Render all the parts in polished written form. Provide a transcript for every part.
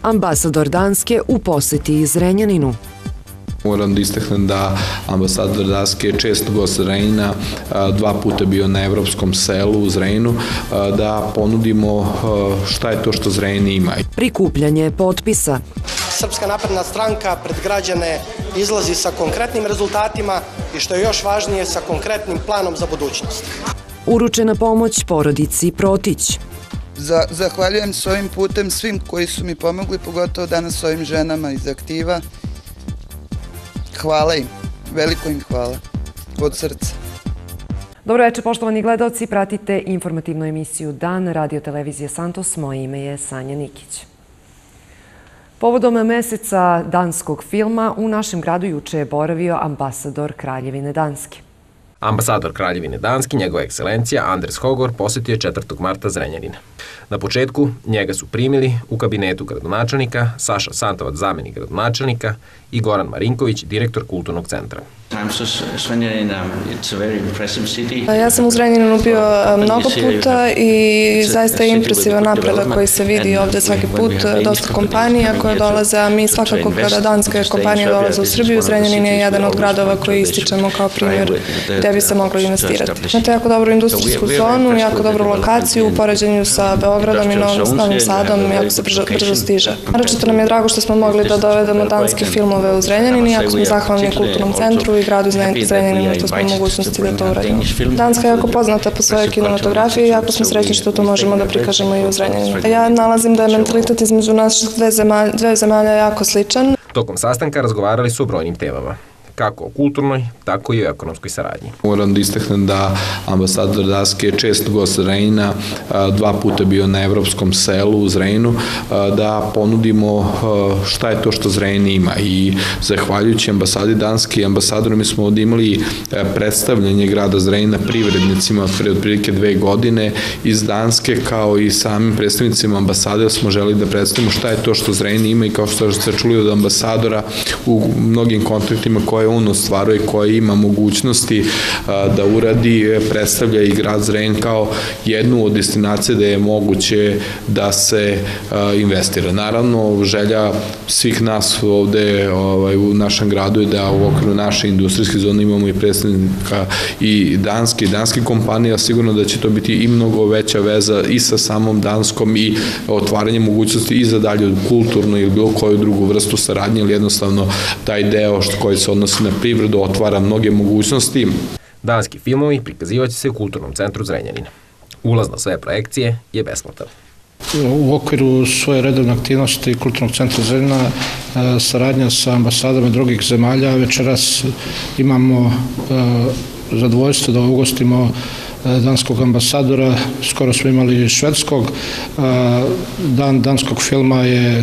Ambasador Danske u poseti Zrenjaninu. Moram da istaknem da ambasador Danske je čest gost Zrenjanina, 2 puta bio na Evropskom selu u Zrenjaninu, da ponudimo šta je to što Zrenjanin ima. Prikupljanje potpisa. Srpska napredna stranka pred građane izlazi sa konkretnim rezultatima i što je još važnije sa konkretnim planom za budućnost. Uručena pomoć porodici Protić. Zahvaljujem s ovim putem svim koji su mi pomogli, pogotovo danas ovim ženama iz aktiva. Hvala im, veliko im hvala, od srca. Dobro večer, poštovani gledalci, pratite informativnu emisiju Dan radio televizije Santos. Moje ime je Sanja Nikić. Povodom meseca danskog filma u našem gradu juče je boravio ambasador Kraljevine Danske. Ambasador Kraljevine Danske, njegova ekscelencija Anders Hogor, posetio je 4. marta Zrenjanin. Na početku njega su primili u kabinetu gradonačelnika, Saša Santovac, zamenik gradonačelnika, i Goran Marinković, direktor kulturnog centra. Ja sam u Zrenjaninu bio mnogo puta i zaista je impresivan napredak koji se vidi ovde svaki put. Dosta kompanija koje dolaze, a mi svakako kada danske kompanije dolaze u Srbiju, Zrenjanin je jedan od gradova koji ističemo kao primjer gde bi se moglo investirati. Imate jako dobru industrijsku zonu, jako dobru lokaciju u poređenju sa Beogradom i Novim Sadom, jako se brzo stiže. Naročito nam je drago što smo mogli da dovedemo danske filmove u Zrenjanin i jako smo zahvalni kulturnom centru i gradu Zrenjaninu što smo u mogućnosti da to uradimo. Danska je jako poznata po svojoj kinematografiji i jako smo srećni što to možemo da prikažemo i u Zrenjaninu. Ja nalazim da je mentalitet između naših dve zemalja jako sličan. Tokom sastanka razgovarali su o brojnim temama, kako o kulturnoj, tako i o ekonomskoj saradnji. Moram da istaknem da ambasador Danske je čest gost Zrenjanina, 2 puta bio na Evropskom selu u Zrenjaninu, da ponudimo šta je to što Zrenjanin ima. I zahvaljujući ambasadi Danske i ambasadoru, mi smo ovdje imali predstavljanje grada Zrenjanina privrednicima pre otprilike 2 godine iz Danske, kao i samim predstavnicima ambasade smo želeli da predstavimo šta je to što Zrenjanin ima i kao što ste čuli od ambasadora u mnogim kontaktima koje on ostvaruje, koje ima mogućnosti da uradi, predstavlja i grad Zrenjanin kao jednu od destinacija da je moguće da se investira. Naravno, želja svih nas ovde u našem gradu je da u okviru naše industrijske zone imamo i predstavnika i danske kompanije, a sigurno da će to biti i mnogo veća veza i sa samom Danskom i otvaranje mogućnosti i za dalje kulturnu ili bilo koju drugu vrstu saradnje, ili jednostavno taj deo koji se odnosi na privredu otvara mnoge mogućnosti. Danski filmovi prikazivaće se u Kulturnom centru Zrenjanina. Ulaz na sve projekcije je besplatan. U okviru svoje redovne aktivnosti Kulturnog centra Zrenjanina saradnja sa ambasadama drugih zemalja. Večeras imamo zadovoljstvo da ugostimo danskog ambasadora, skoro smo imali švedskog. Dan danskog filma je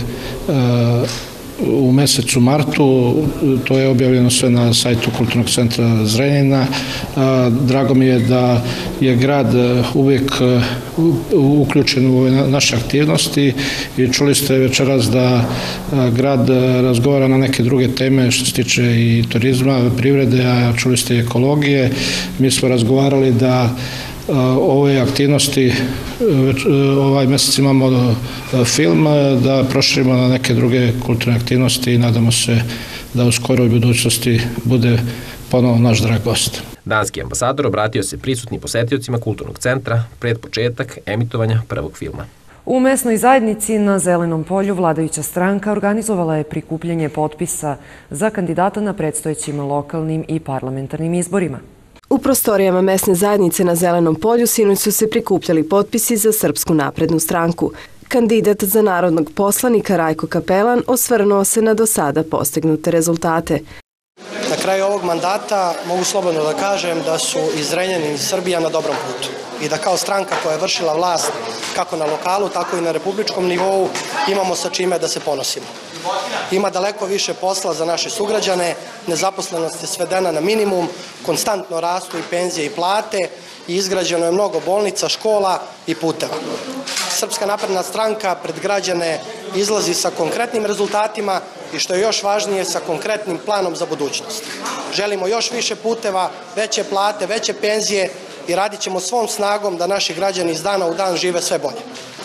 u mesecu martu, to je objavljeno sve na sajtu Kulturnog centra Zrenjanina. Drago mi je da je grad uvijek uključen u naše aktivnosti i čuli ste večeras da grad razgovara na neke druge teme što se tiče i turizma, privrede, a čuli ste i ekologije. Mi smo razgovarali da ove aktivnosti, ovaj mesec imamo film, da proširimo na neke druge kulturne aktivnosti i nadamo se da u skoroj budućnosti bude ponovo naš drag gost. Danski ambasador obratio se prisutnim posetiocima Kulturnog centra pred početak emitovanja prvog filma. U mesnoj zajednici na Zelenom polju vladajuća stranka organizovala je prikupljanje potpisa za kandidata na predstojećim lokalnim i parlamentarnim izborima. U prostorijama mesne zajednice na Zelenom polju sinoć su se prikupljali potpisi za Srpsku naprednu stranku. Kandidat za narodnog poslanika Rajko Kapelan osvrnuo se na do sada postignute rezultate. Na kraju ovog mandata mogu slobodno da kažem da su i Zrenjanin i Srbija na dobrom putu i da kao stranka koja je vršila vlast kako na lokalu, tako i na republičkom nivou imamo sa čime da se ponosimo. Ima daleko više posla za naše sugrađane, nezaposlenost je svedena na minimum, konstantno rastu i penzije i plate i izgrađeno je mnogo bolnica, škola i puteva. Srpska napredna stranka pred građane izlazi sa konkretnim rezultatima i što je još važnije sa konkretnim planom za budućnost. Želimo još više puteva, veće plate, veće penzije i radit ćemo svom snagom da naši građani iz dana u dan žive sve bolje.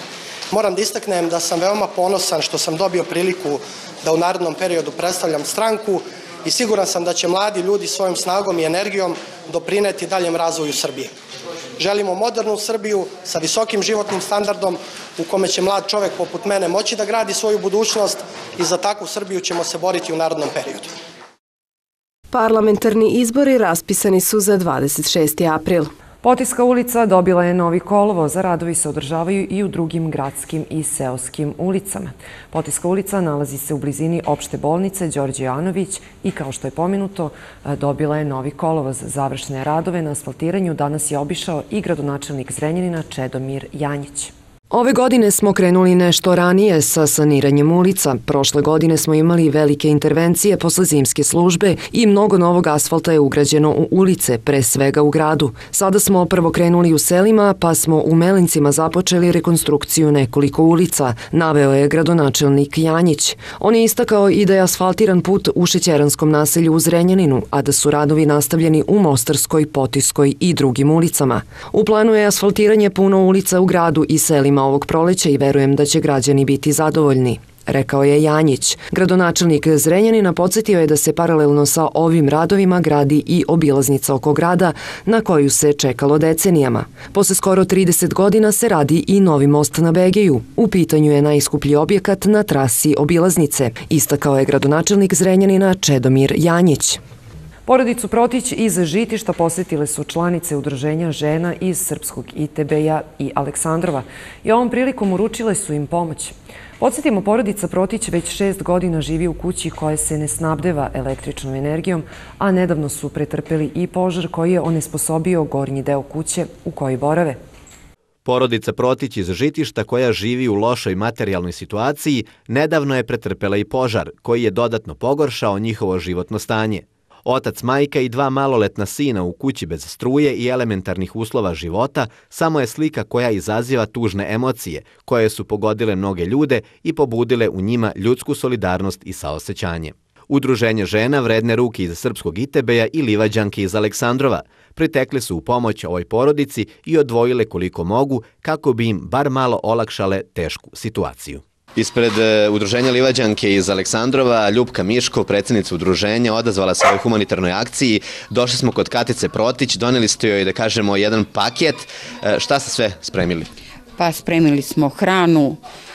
Moram da istaknem da sam veoma ponosan što sam dobio priliku da u narednom periodu predstavljam stranku i siguran sam da će mladi ljudi svojom snagom i energijom doprineti daljem razvoju Srbije. Želimo modernu Srbiju sa visokim životnim standardom u kome će mlad čovek poput mene moći da gradi svoju budućnost i za takvu Srbiju ćemo se boriti u narednom periodu. Parlamentarni izbori raspisani su za 26. april. Potiska ulica dobila je novi kolovoz, a radovi se održavaju i u drugim gradskim i seoskim ulicama. Potiska ulica nalazi se u blizini opšte bolnice Đorđe Janović i, kao što je pomenuto, dobila je novi kolovoz. Završne radove na asfaltiranju danas je obišao i gradonačelnik Zrenjanina Čedomir Janjić. Ove godine smo krenuli nešto ranije sa saniranjem ulica. Prošle godine smo imali velike intervencije posle zimske službe i mnogo novog asfalta je ugrađeno u ulice, pre svega u gradu. Sada smo prvo krenuli u selima, pa smo u Melincima započeli rekonstrukciju nekoliko ulica, naveo je gradonačelnik Janjić. On je istakao i da je asfaltiran put u Šećeranskom naselju u Zrenjaninu, a da su radovi nastavljeni u Mostarskoj, Potiskoj i drugim ulicama. U planu je asfaltiranje puno ulica u gradu i selima ovog proleća i verujem da će građani biti zadovoljni, rekao je Janjić. Gradonačelnik Zrenjanina podsjetio je da se paralelno sa ovim radovima gradi i obilaznica oko grada na koju se čekalo decenijama. Posle skoro 30 godina se radi i novi most na Begeju. U pitanju je najskuplji objekat na trasi obilaznice, istakao je gradonačelnik Zrenjanina Čedomir Janjić. Porodicu Protić iz Žitišta posetile su članice Udruženja žena iz Srpskog ITB-a i Aleksandrova i ovom prilikom uručile su im pomoć. Podsjetimo, porodica Protić već 6 godina živi u kući koja se ne snabdeva električnom energijom, a nedavno su pretrpeli i požar koji je onesposobio gornji deo kuće u kojoj borave. Porodica Protić iz Žitišta, koja živi u lošoj materijalnoj situaciji, nedavno je pretrpela i požar koji je dodatno pogoršao njihovo životno stanje. Otac, majka i 2 maloletna sina u kući bez struje i elementarnih uslova života samo je slika koja izaziva tužne emocije, koje su pogodile mnoge ljude i pobudile u njima ljudsku solidarnost i saosećanje. Udruženje žena, Vredne ruke iz Srpskog ITB-a i Livađanke iz Aleksandrova pritekle su u pomoć ovoj porodici i odvojile koliko mogu kako bi im bar malo olakšale tešku situaciju. Ispred Udruženja Livađanke iz Aleksandrova, Ljupka Miško, predsjednica udruženja, odazvala se ovoj humanitarnoj akciji. Došli smo kod Katice Protić, doneli ste joj, da kažemo, jedan paket. Šta ste sve spremili? Pa spremili smo hranu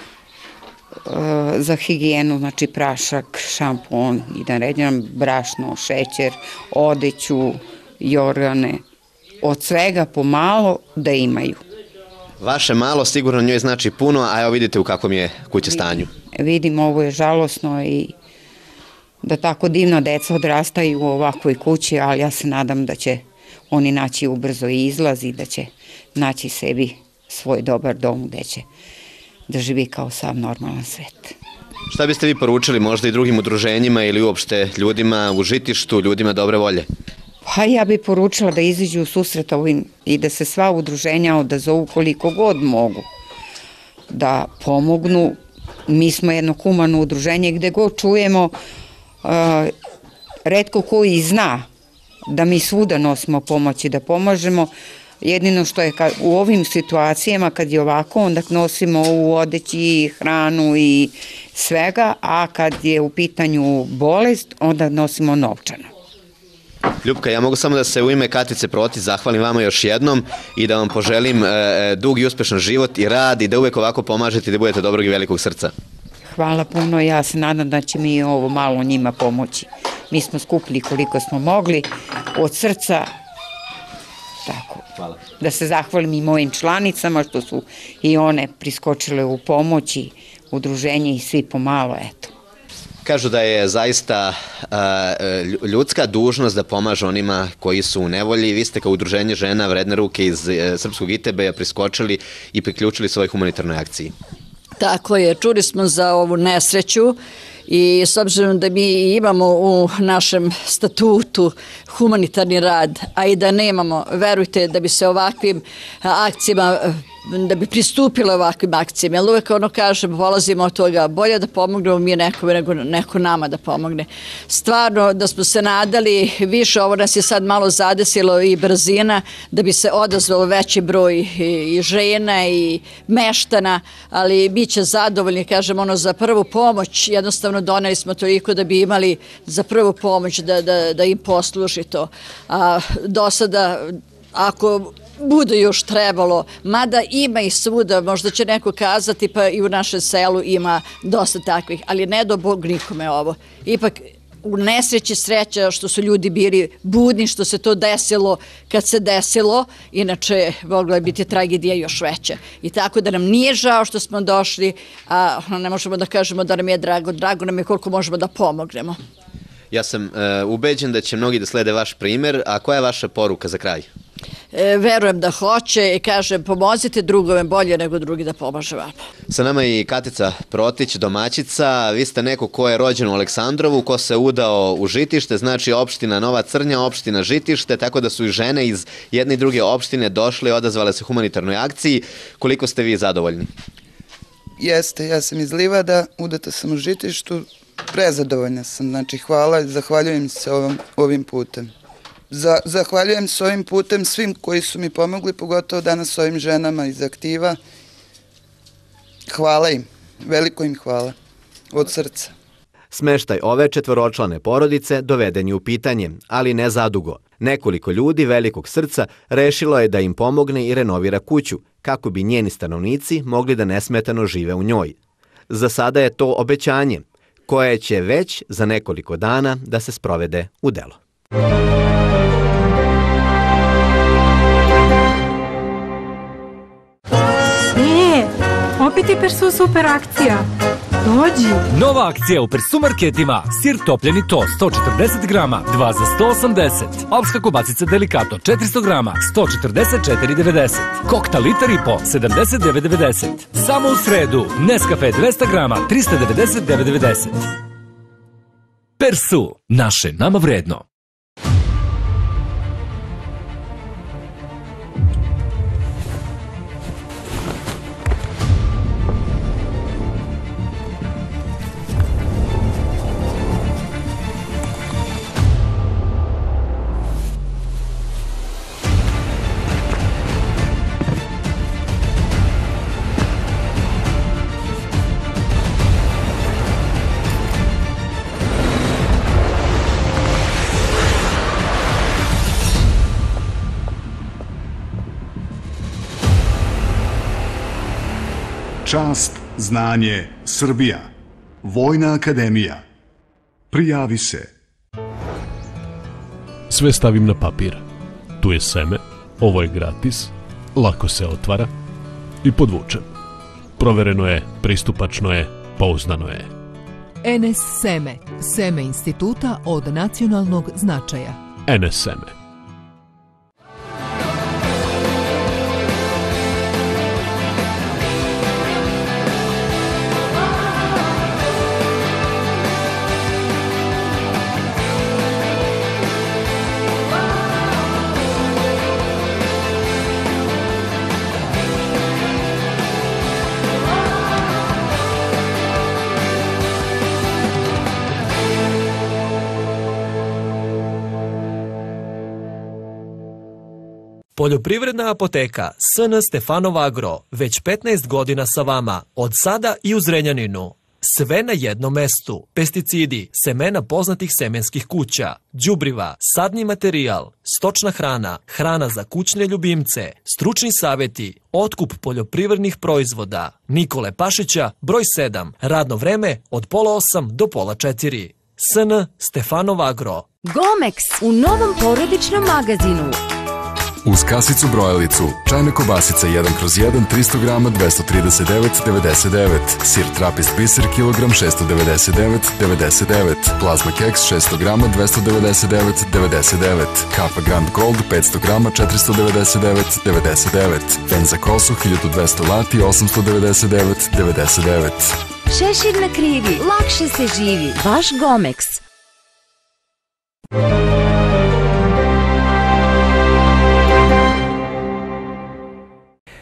za higijenu, znači prašak, šampon i da redjam, brašno, šećer, odeću, jorgane, od svega pomalo da imaju. Vaše malo sigurno njoj znači puno, a evo vidite u kakvom je kuća stanju. Vidim, ovo je žalosno i da tako divna deca odrastaju u ovakvoj kući, ali ja se nadam da će oni naći ubrzo i izlaz i da će naći sebi svoj dobar dom gde će da živi kao sav normalan svet. Šta biste vi poručili možda i drugim udruženjima ili uopšte ljudima u Žitištu, ljudima dobre volje? Pa ja bih poručila da izađu u susret ovim i da se sva udruženja odazovu koliko god mogu, da pomognu. Mi smo jedno humano udruženje gde god čujemo, retko koji zna da mi svuda nosimo pomoć i da pomažemo. Jedino što je u ovim situacijama kad je ovako, onda nosimo u odeći, hranu i svega, a kad je u pitanju bolest, onda nosimo novčano. Ljupka, ja mogu samo da se u ime Katice Protić zahvalim vama još jednom i da vam poželim dug i uspešan život i rad i da uvek ovako pomažete i da budete dobrog i velikog srca. Hvala puno, ja se nadam da će mi ovo malo njima pomoći. Mi smo skupili koliko smo mogli od srca, tako. Hvala. Da se zahvalim i mojim članicama što su i one priskočile u pomoći, udruženje i svi pomalo, eto. Kažu da je zaista ljudska dužnost da pomaže onima koji su u nevolji. Vi ste kao udruženje žena Vredne ruke iz Srpskog ITB-a priskočili i priključili svojoj humanitarnoj akciji. Tako je, čuli smo za ovu nesreću i s obzirom da mi imamo u našem statutu humanitarni rad, a i da nemamo, verujte da bi se ovakvim akcijama da bi pristupile ovakvim akcijama. Jer uvek kažem, polazimo od toga, bolje da pomognemo mi nekome nego neko nama da pomogne. Stvarno da smo se nadali više, ovo nas je sad malo zadesilo i brzina, da bi se odazvalo veći broj i žena i meštana, ali bit će zadovoljni, kažem, za prvu pomoć, jednostavno doneli smo toliko da bi imali za prvu pomoć da im posluži to. A do sada, ako bude još trebalo, mada ima i svuda, možda će neko kazati, pa i u našem selu ima dosta takvih, ali ne do Bog nikome ovo. Ipak u nesreći sreća što su ljudi bili budni, što se to desilo kad se desilo, inače mogla je biti tragedija još veća. I tako da nam nije žao što smo došli, a ne možemo da kažemo da nam je drago, drago nam je koliko možemo da pomognemo. Ja sam ubeđen da će mnogi da slede vaš primer, a koja je vaša poruka za kraj? Verujem da hoće i kažem, pomozite drugome bolje nego drugi da pomaže vama. Sa nama je i Katica Protić, domaćica. Vi ste neko ko je rođen u Aleksandrovu, ko se udao u Žitište, znači opština Nova Crnja, opština Žitište, tako da su i žene iz jedne i druge opštine došle i odazvale se humanitarnoj akciji. Koliko ste vi zadovoljni? Jeste, ja sam iz Livada, udata sam u Žitištu, prezadovoljna sam, znači hvala, zahvaljujem se ovim putem. Zahvaljujem se ovim putem svim koji su mi pomogli, pogotovo danas ovim ženama iz aktiva. Hvala im, veliko im hvala, od srca. Smeštaj ove četvoročlane porodice doveden je u pitanje, ali ne zadugo. Nekoliko ljudi velikog srca rešilo je da im pomogne i renovira kuću, kako bi njeni stanovnici mogli da nesmetano žive u njoj. Za sada je to obećanje, koje će već za nekoliko dana da se sprovede u delo. Opet je Persu super akcija. Dođi. Nova akcija u Persu marketima. Sir topljeni tost 140 grama, 2 za 180. Alpska kobasica Delicato 400 grama, 144,90. Kokta litar i po, 79,90. Samo u sredu. Nescafe 200 grama, 399,90. Persu. Naše nama vredno. Čast, znanje, Srbija. Vojna akademija. Prijavi se. Sve stavim na papir. Tu je seme, ovo je gratis, lako se otvara i podvučem. Provereno je, pristupačno je, pouzdano je. NS Seme, seme instituta od nacionalnog značaja. NS Seme. Poljoprivredna apoteka SN Stefanov Agro, već 15 godina sa vama, od sada i u Zrenjaninu. Sve na jednom mestu. Pesticidi, semena poznatih semenskih kuća, đubriva, sadni materijal, stočna hrana, hrana za kućne ljubimce, stručni savjeti, otkup poljoprivrednih proizvoda. Nikole Pašića, broj 7, radno vreme od 3:30 do 3:30. SN Stefanov Agro. Gomex u novom porodičnom magazinu. Uz kasicu brojalicu, čajna kobasica 1/1, 300 grama, 239,99. Sir trapist biser, kilogram, 699,99. Plazma keks, 600 grama, 299,99. Kapa Grand Gold, 500 grama, 499,99. Fen za kosu, 1200 lati, 899,99. Šešir na krivi, lakše se živi. Vaš Gomex.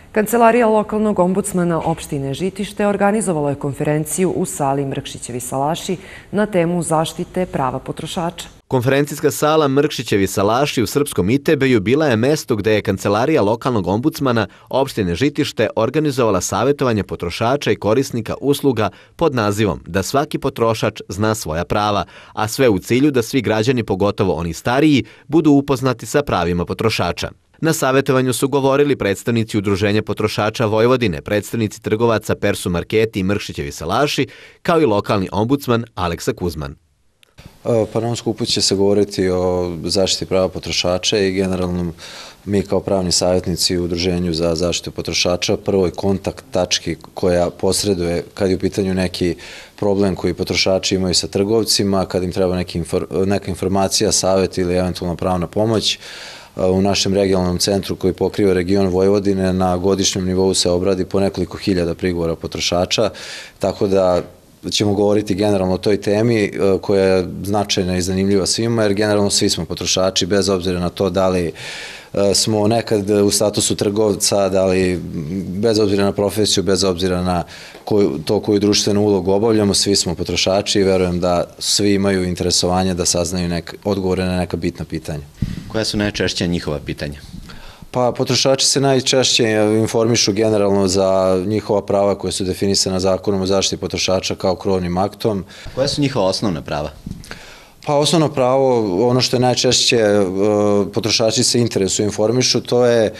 Kancelarija lokalnog ombudsmana opštine Žitište organizovala je konferenciju u sali Mrkšićevi salaši na temu zaštite prava potrošača. Konferencijska sala Mrkšićevi salaši u srpskom Itebeju bila je mesto gde je Kancelarija lokalnog ombudsmana opštine Žitište organizovala savjetovanje potrošača i korisnika usluga pod nazivom Da svaki potrošač zna svoja prava, a sve u cilju da svi građani, pogotovo oni stariji, budu upoznati sa pravima potrošača. Na savjetovanju su govorili predstavnici Udruženja potrošača Vojvodine, predstavnici trgovaca Persu Marketi i Mrkšićevi salaši, kao i lokalni ombudsman Aleksa Kuzman. Pa na ovom skupu će se govoriti o zaštiti prava potrošača i generalno mi kao pravni savjetnici u Udruženju za zaštitu potrošača prvoj kontakt tački koja posreduje kad je u pitanju neki problem koji potrošači imaju sa trgovcima, kad im treba neka informacija, savjet ili eventualno pravna pomoć. U našem regionalnom centru koji pokriva region Vojvodine na godišnjem nivou se obradi po nekoliko hiljada prigovora potrošača, tako da ćemo govoriti generalno o toj temi koja je značajna i zanimljiva svima, jer generalno svi smo potrošači, bez obzira na to da li smo nekad u statusu trgovca, da li bez obzira na profesiju, bez obzira na to koju društvenu ulogu obavljamo, svi smo potrošači i verujem da svi imaju interesovanje da saznaju odgovore na neka bitna pitanja. Koja su najčešća njihova pitanja? Pa potrošači se najčešće informišu generalno za njihova prava koje su definisana Zakonom o zaštiti potrošača kao krovnim aktom. Koja su njihova osnovna prava? Pa osnovno pravo, ono što je najčešće potrošači se interesuju, informišu, to je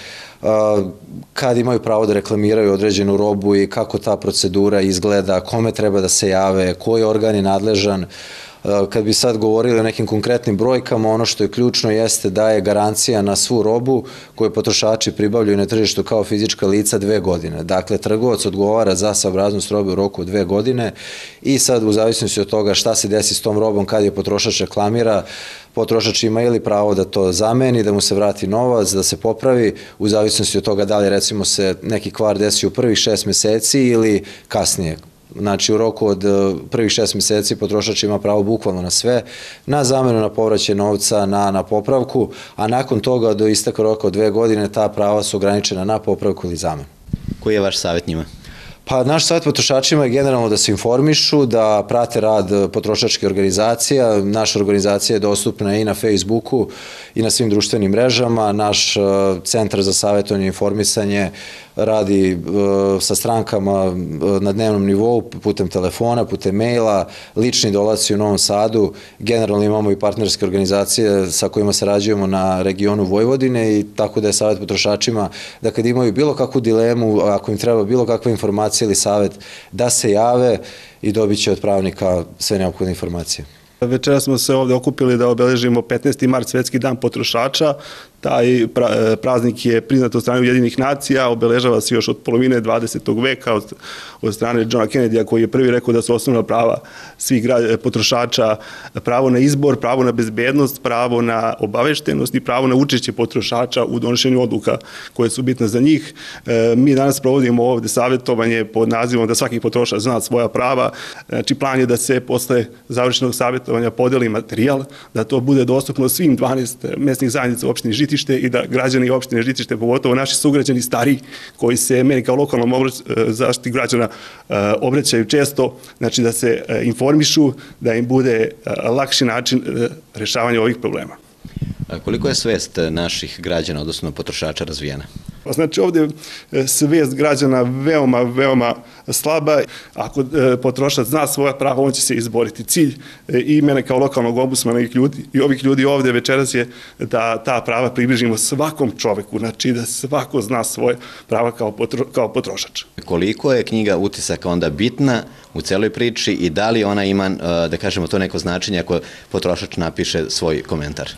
kad imaju pravo da reklamiraju određenu robu i kako ta procedura izgleda, kome treba da se jave, koji organ je nadležan. Kad bi sad govorili o nekim konkretnim brojkama, ono što je ključno jeste da je garancija na svu robu koju potrošači pribavljaju na tržištu kao fizička lica 2 godine. Dakle, trgovac odgovara za saobraznost robe u roku od 2 godine i sad u zavisnosti od toga šta se desi s tom robom kad je potrošač reklamira, potrošač ima ili pravo da to zameni, da mu se vrati novac, da se popravi, u zavisnosti od toga da li recimo se neki kvar desi u prvih 6 meseci ili kasnije. Znači, u roku od prvih 6 meseci potrošač ima pravo bukvalno na sve, na zamenu, na povraćaj novca, na popravku, a nakon toga do isteka roka od 2 godine ta prava su ograničena na popravku ili zamenu. Koji je vaš savjet njima? Pa naš savjet potrošačima je generalno da se informišu, da prate rad potrošačke organizacija. Naša organizacija je dostupna i na Facebooku i na svim društvenim mrežama. Naš centar za savjetovanje i informisanje radi sa strankama na dnevnom nivou, putem telefona, putem maila, lični dolasci u Novom Sadu. Generalno imamo i partnerske organizacije sa kojima sarađujemo na regionu Vojvodine i tako da je savjet potrošačima da kad imaju bilo kakvu dilemu, ako im treba bilo kakva informacija ili savjet, da se jave i dobit će od pravnika sve neophodne informacije. Večera smo se ovde okupili da obeležimo 15. mart, Svetski dan potrošača. Taj praznik je priznat od strane Ujedinjenih nacija, obeležava se još od polovine 20. veka od strane Johna Kennedya, koji je prvi rekao da su osnovna prava svih potrošača pravo na izbor, pravo na bezbednost, pravo na obaveštenost i pravo na učešće potrošača u donošenju odluka koje su bitne za njih. Mi danas provodimo ovde savjetovanje pod nazivom da svaki potrošač zna svoja prava. Znači, plan je da se posle završenog savjetovanja podeli materijal, da to bude dostupno svim 12 mesnih zajednica u opštini Žitište i da građani opštine Žitište, pogotovo naši sugrađani stariji, koji se meni kao lokalnom zaštiti građana obraćaju često, znači da se informišu, da im bude lakši način rešavanja ovih problema. Koliko je svest naših građana, odnosno potrošača, razvijena? Znači, ovde je svest građana veoma slaba. Ako potrošač zna svoja prava, on će se izboriti. Cilj i mene kao lokalnog ombudsmana i ovih ljudi ovde večeras je da ta prava približimo svakom čoveku, znači da svako zna svoje prava kao potrošač. Koliko je knjiga Utisaka onda bitna u celoj priči i da li ona ima, da kažemo, to neko značenje ako potrošač napiše svoj komentar?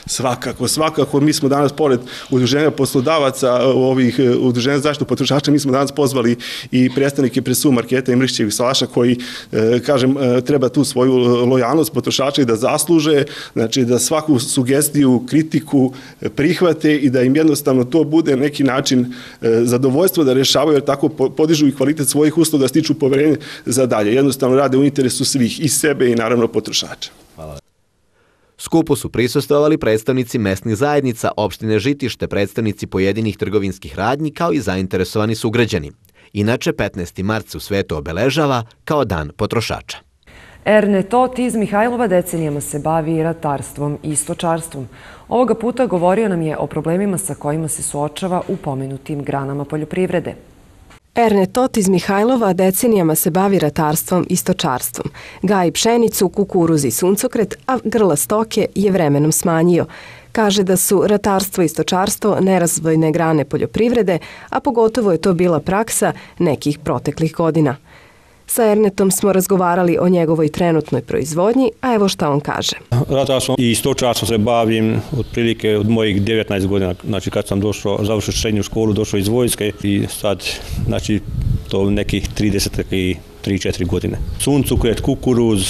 Svakako. Mi smo danas, pored udruženja poslodavaca, ovih udruženja za zaštitu potrošača, mi smo danas pozvali i predstavnike Persu Marketa i Mrkšićevih salaša koji, kažem, treba tu svoju lojalnost potrošača i da zasluže, znači da svaku sugestiju, kritiku prihvate i da im jednostavno to bude neki način zadovoljstvo da rešavaju, jer tako podižu i kvalitet svojih usluga, da stiču poverenje za dalje. Jednostavno rade u interesu svih, i sebe i naravno potrošača. Hvala. Skupu su prisustvovali predstavnici mesnih zajednica opštine Žitište, predstavnici pojedinih trgovinskih radnji kao i zainteresovani sugrađani. Inače, 15. mart se u svetu obeležava kao Dan potrošača. Erne Tot iz Mihajlova decenijama se bavi ratarstvom i stočarstvom. Ovoga puta govorio nam je o problemima sa kojima se suočava u pomenutim granama poljoprivrede. Erne Tot iz Mihajlova decenijama se bavi ratarstvom i stočarstvom. Gaji pšenicu, kukuruz i suncokret, a grla stoke je vremenom smanjio. Kaže da su ratarstvo i stočarstvo nerazvojne grane poljoprivrede, a pogotovo je to bila praksa nekih proteklih godina. Sa Ernetom smo razgovarali o njegovoj trenutnoj proizvodnji, a evo šta on kaže. Ratarstvom i stočarstvom se bavim otprilike od mojih 19 godina, znači kad sam završio srednju školu, došao iz vojske i sad, znači, to nekih 33-4 godine. Suncokret, kukuruz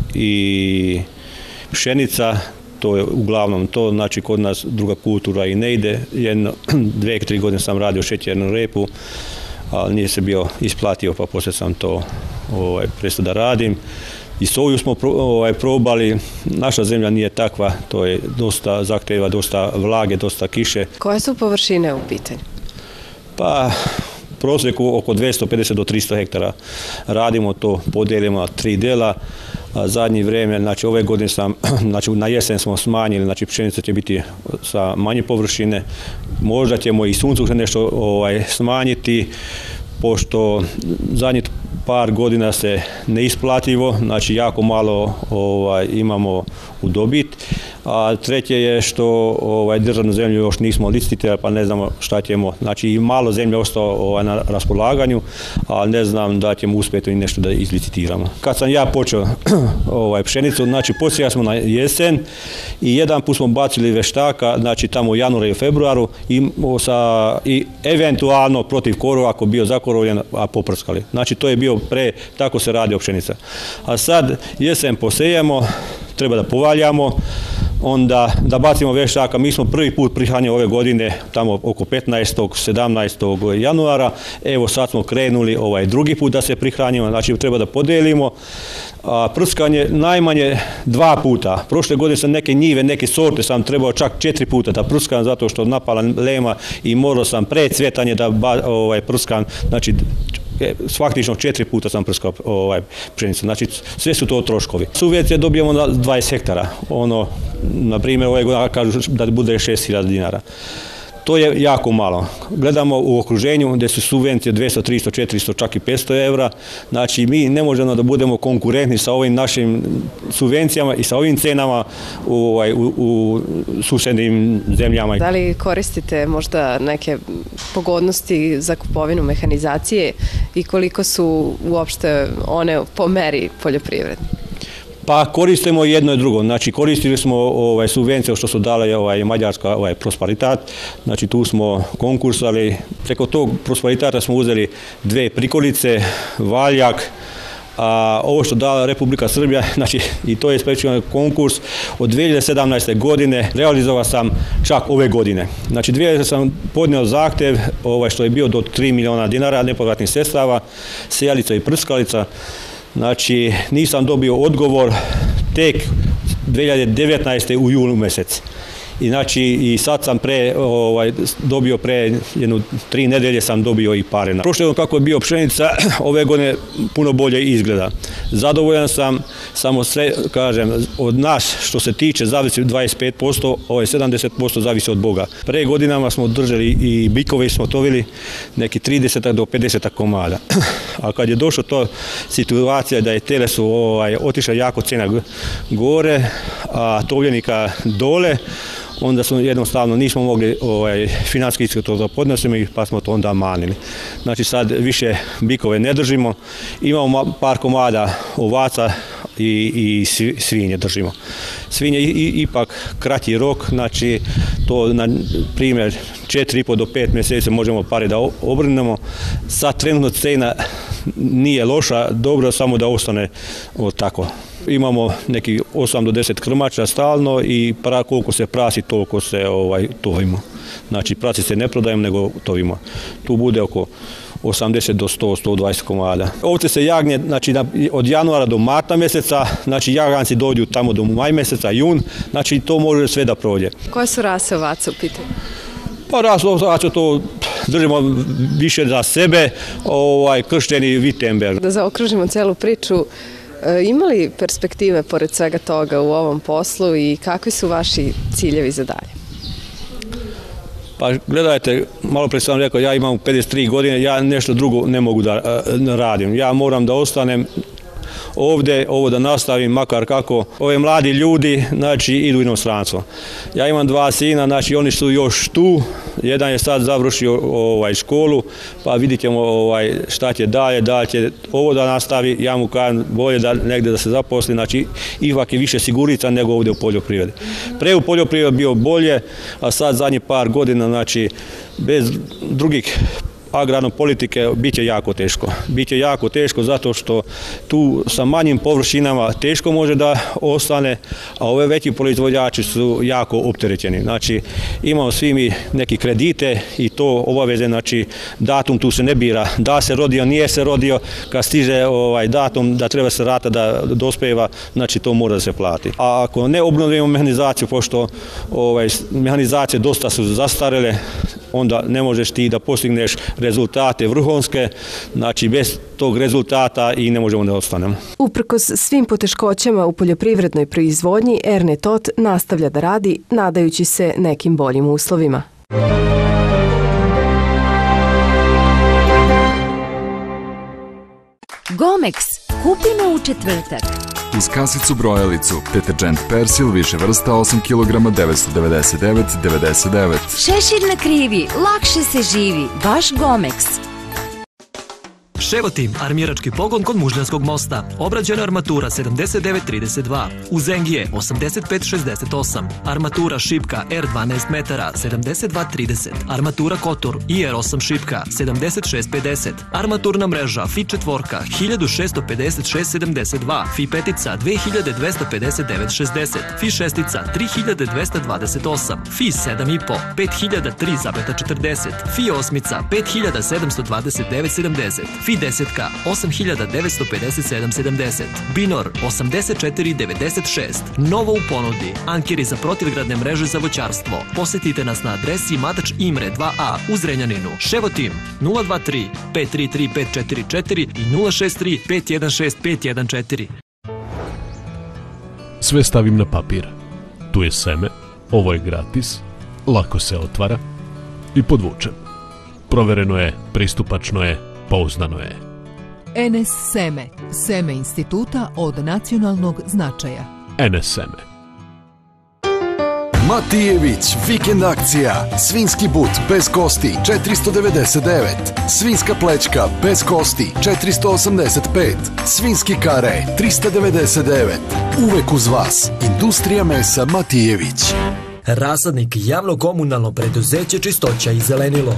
i pšenica, to je uglavnom to, znači kod nas druga kultura i ne ide. 2-3 godine sam radio šećernu repu, ali nije se bio isplatio, pa poslije sam to prestao da radim. I soju smo probali, naša zemlja nije takva, to je dosta zahtjeva, dosta vlage, dosta kiše. Koje su površine u pitanju? Pa, u prosjeku oko 250 do 300 hektara. Radimo to, podijelimo na 3 dela. Zadnje vrijeme, znači ove godine znači na jesen smo smanjili, znači pšenica će biti sa manje površine, možda ćemo i suncokret nešto smanjiti, pošto zadnjih par godina se neisplativo, znači jako malo imamo u dobit. A treće je što državnu zemlju još nismo licitirali, pa ne znamo šta ćemo. Znači i malo zemlje ostao na raspolaganju, a ne znam da ćemo uspjeti nešto da izlicitiramo. Kad sam ja počeo pšenicu, znači posijali smo na jesen i jedan put smo bacili veštaka, znači tamo u januaru i februaru i eventualno protiv korova, ako bio zakorovljen, a poprskali. Znači to je bio tako se radi pšenica. A sad jesen posejemo, treba da povaljamo, onda da bacimo veštaka. Mi smo prvi put prihranili ove godine, tamo oko 15. 17. januara. Evo sad smo krenuli drugi put da se prihranimo, znači treba da podelimo. Prskanje najmanje 2 puta. Prošle godine sam neke njive, neke sorte sam trebao čak 4 puta da prskam, zato što napala lema i morao sam pre cvjetanje da prskam, znači faktično 4 puta sam prskao pšenicu, znači sve su to troškovi. Subvencije dobijemo na 20 hektara, na primjer ove godine kažu da bude 6.000 dinara. To je jako malo. Gledamo u okruženju gdje su subvencije 200, 300, 400, čak i 500 evra. Znači mi ne možemo da budemo konkurentni sa ovim našim subvencijama i sa ovim cenama u susjednim zemljama. Da li koristite možda neke pogodnosti za kupovinu mehanizacije i koliko su uopšte one po meri poljoprivredne? Pa koristimo jedno i drugo, znači koristili smo subvencije što su dale Mađarska Prosperitat, znači tu smo konkursali, preko tog Prosperitata smo uzeli 2 prikolice, valjak, a ovo što dala Republika Srbija, znači i to je specijalan konkurs od 2017. godine, realizovao sam čak ove godine. Znači 2000 sam podnio zahtjev što je bio do 3 miliona dinara nepovratnih sredstava, sijalica i prskalica. Znači, nisam dobio odgovor tek 2019. u julu mjesec. I sad sam dobio pre 3 nedelje sam dobio i pare. Prošle godine kako je bio pšenica, ove godine puno bolje izgleda. Zadovoljan sam, samo sve, kažem, od nas što se tiče zavisi 25%, 70% zavisi od Boga. Pre godinama smo držali i bikove smo tovili neki 30 do 50 komada. A kad je došlo to situacija da je tele su otišla jako cena gore, a tovljenika dole, onda smo jednostavno nismo mogli financijski to da podnosimo pa smo to onda manili. Znači sad više bikove ne držimo, imamo par komada ovaca i svinje držimo. Svinje ipak kraći rok, znači to na primjer 4,5 do 5 mjeseci možemo pare da obrnemo. Sad trenutno cena nije loša, dobro samo da ostane tako. Imamo neki 8 do 10 krmača stalno i koliko se prasi toliko se tovimo. Znači prasi se ne prodajemo nego tovimo. Tu bude oko 80 do 100-120 komada. Ovce se jagnje, znači od januara do marta mjeseca, znači jaganci dođu tamo do maj mjeseca, jun, znači to može sve da prođe. Koje su rase ovaca u pitanju? Pa rase ovaca to držimo više za sebe, kršteni Wittenberg. Da zaokružimo celu priču, ima li perspektive pored svega toga u ovom poslu i kakvi su vaši ciljevi za dalje? Pa gledajte, malo pre sam rekao, ja imam 53 godine, ja nešto drugo ne mogu da radim. Ja moram da ostanem ovdje, ovo da nastavim, makar kako. Ove mladi ljudi, znači, idu u inostranstvo. Ja imam 2 sina, znači, oni su još tu. Jedan je sad završio školu, pa vidit ćemo šta će dalje, da će ovo da nastavi. Ja mu kažem, bolje da negdje da se zaposli, znači, ipak je više sigurica nego ovdje u poljoprivredi. Pre u poljoprivredi bio bolje, a sad zadnjih par godina, znači, bez drugih agrarne politike bit će jako teško. Biće jako teško zato što tu sa manjim površinama teško može da ostane, a ove veći proizvođači su jako opterećeni. Znači, imamo svi mi neki kredite i to obaveze, znači, datum tu se ne bira, da se rodio, nije se rodio, kad stiže datum da treba se rata da dospeva, znači to mora da se plati. A ako ne obnovimo mehanizaciju, pošto mehanizacije dosta su zastarele, onda ne možeš ti da postigneš rezultate vrhunske, znači bez tog rezultata i ne možemo da ostanemo. Uprkos svim poteškoćama u poljoprivrednoj proizvodnji, Erne Tot nastavlja da radi, nadajući se nekim boljim uslovima. Gomex. Kupimo u četvrtak. Uz kasicu brojalicu, deterđent Persil više vrsta 8 kg 999,99. Šešir na krivi, lakše se živi, baš Gomex. Ševotim, armirački pogon kod Mužljanskog mosta. Obrađena armatura 7932. Uzengije 8568. Armatura šipka R12 metara 7230. Armatura Kotor IR8 šipka 7650. Armaturna mreža FI četvorka 165672. FI petica 225960. FI šestica 3228. FI 7,5 5003,40. FI osmica 5729,70. FI desetka 8957,70. Binor 8496. Novo u ponudi. Ankeri za protivgradne mreže za voćarstvo. Posetite nas na adresi Matač Imre 2A u Zrenjaninu. Ševotim 023 533 544 i 063 516 514. Sve stavim na papir. Tu je seme, ovo je gratis, lako se otvara i podvučem. Provereno je, pristupačno je, pouzdano je. NS Seme, seme instituta od nacionalnog značaja. NS Seme. Matijević, vikend akcija. Svinski but bez kosti 499. Svinska plećka bez kosti 485. Svinski kare 399. Uvek uz vas. Industrija mesa Matijević. Rasadnik javno komunalno preduzeće Čistoća i zelenilo.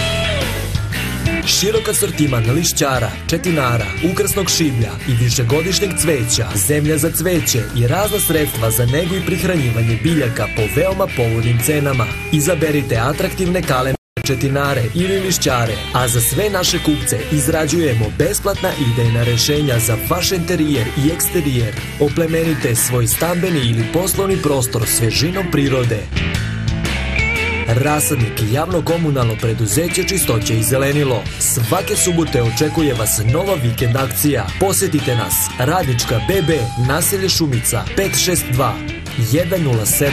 Širok asortiman lišćara, četinara, ukrasnog šiblja i višegodišnjeg cveća, zemlja za cveće i razna sredstva za negu i prihranjivanje biljaka po veoma povoljnim cenama. Izaberite atraktivne kaleme, četinare ili lišćare, a za sve naše kupce izrađujemo besplatna idejna rešenja za vaš interijer i eksterijer. Oplemenite svoj stambeni ili poslovni prostor svežinom prirode. Rasadnik javno komunalno preduzeće Čistoće i zelenilo. Svake subote očekuje vas nova vikend akcija. Posjetite nas. Radnička BB, naselje Šumica, 562 107.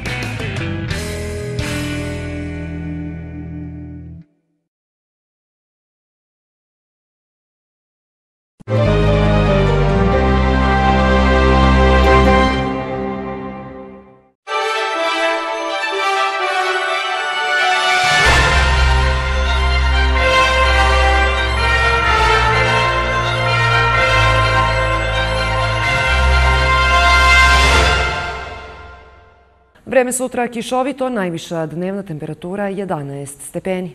Vreme sutra kišovito, najviša dnevna temperatura 11 stepeni.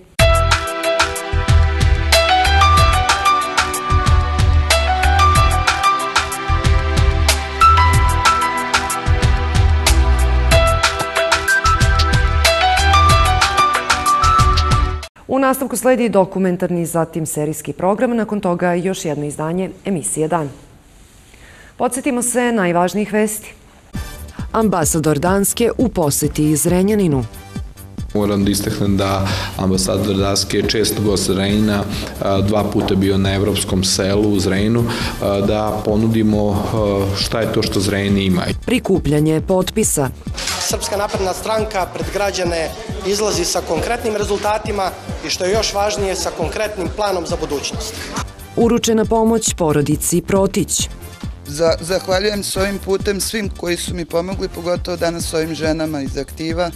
U U nastavku sledi dokumentarni, zatim serijski program, nakon toga još jedno izdanje emisije Dan. Podsjetimo se najvažnijih vesti. Ambasador Danske u poseti Zrenjaninu. Moram da istaknem da ambasador Danske je često gost Zrenjanina, 2 puta bio na evropskom selu u Zrenjaninu, da ponudimo šta je to što Zrenjanin ima. Prikupljanje potpisa. Srpska napredna stranka pred građane izlazi sa konkretnim rezultatima i što je još važnije sa konkretnim planom za budućnost. Uručena pomoć porodici Protić. Zahvaljujem s ovim putem svim koji su mi pomogli, pogotovo danas ovim ženama iz aktiva.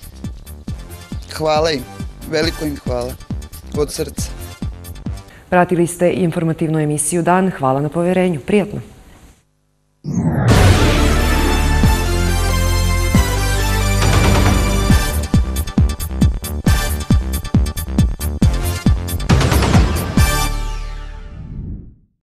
Hvala im, veliko im hvala, od srca. Pratili ste informativnu emisiju Dan. Hvala na poverenju. Prijatno.